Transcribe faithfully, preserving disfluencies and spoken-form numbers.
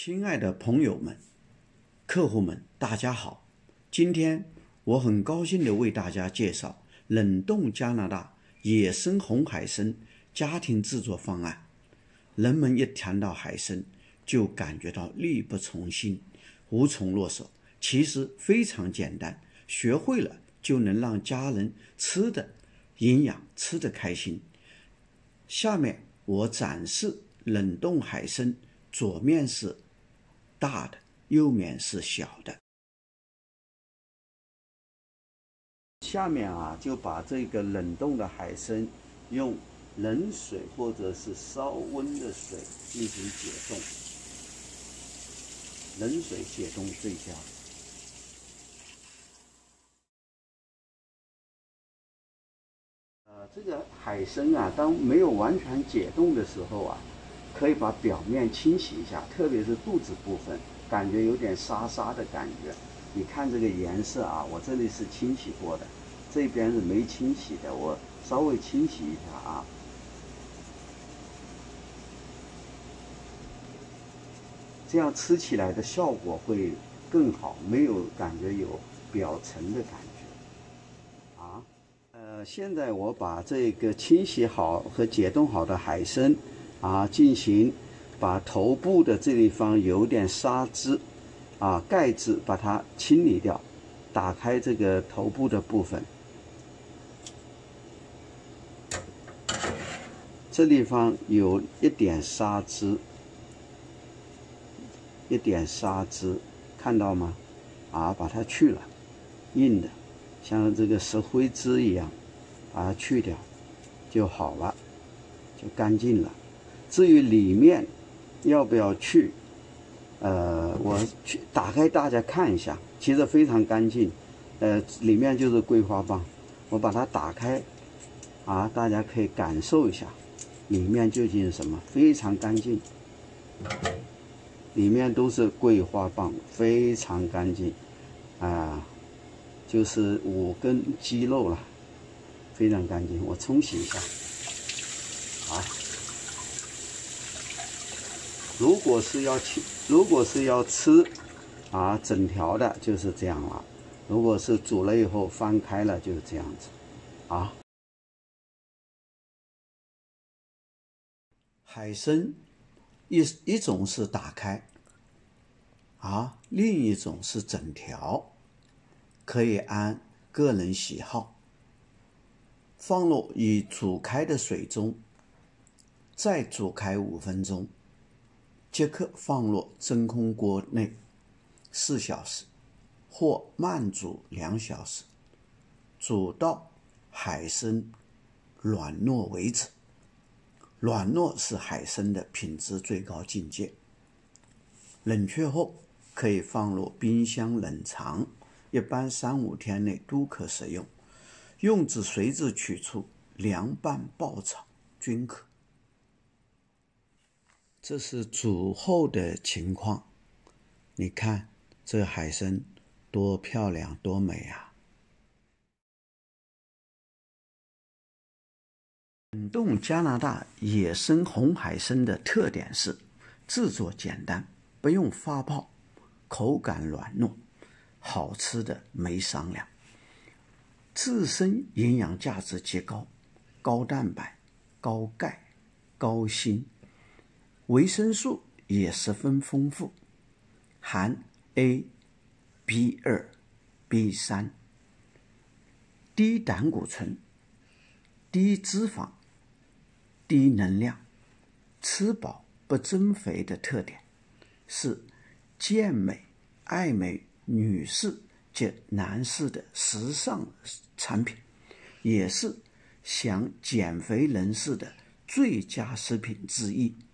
亲爱的朋友们、客户们，大家好！今天我很高兴地为大家介绍冷冻加拿大野生红海参家庭制作方案。人们一谈到海参，就感觉到力不从心，无从落手。其实非常简单，学会了就能让家人吃的营养，吃得开心。下面我展示冷冻海参，左面是大的，右面是小的。下面啊，就把这个冷冻的海参用冷水或者是烧温的水进行解冻，冷水解冻最佳。呃，这个海参啊，当没有完全解冻的时候啊，可以把表面清洗一下，特别是肚子部分，感觉有点沙沙的感觉。你看这个颜色啊，我这里是清洗过的，这边是没清洗的，我稍微清洗一下啊。这样吃起来的效果会更好，没有感觉有表层的感觉啊。呃，现在我把这个清洗好和解冻好的海参啊，进行把头部的这地方有点沙汁啊钙质把它清理掉，打开这个头部的部分，这地方有一点沙汁，一点沙汁，看到吗？啊，把它去了，硬的，像这个石灰汁一样，把它去掉就好了，就干净了。至于里面要不要去，呃，我去打开大家看一下，其实非常干净，呃，里面就是桂花棒，我把它打开，啊，大家可以感受一下，里面究竟是什么，非常干净，里面都是桂花棒，非常干净，啊，就是五根肌肉了，非常干净，我冲洗一下，啊。如果是要吃，如果是要吃，啊，整条的就是这样了；如果是煮了以后翻开了，就是这样子，啊。海参一一种是打开，啊，另一种是整条，可以按个人喜好放入已煮开的水中，再煮开五分钟。即刻放入真空锅内四小时，或慢煮两小时，煮到海参软糯为止。软糯是海参的品质最高境界。冷却后可以放入冰箱冷藏，一般三五天内都可食用。用至随之取出，凉拌爆炒均可。这是煮后的情况，你看这海参多漂亮多美啊！冷冻加拿大野生红海参的特点是制作简单，不用发泡，口感软糯，好吃的没商量。自身营养价值极高，高蛋白、高钙、高锌，维生素也十分丰富，含 A、B 二、B 三，低胆固醇、低脂肪、低能量，吃饱不增肥的特点，是健美、爱美女士及男士的时尚产品，也是想减肥人士的最佳食品之一。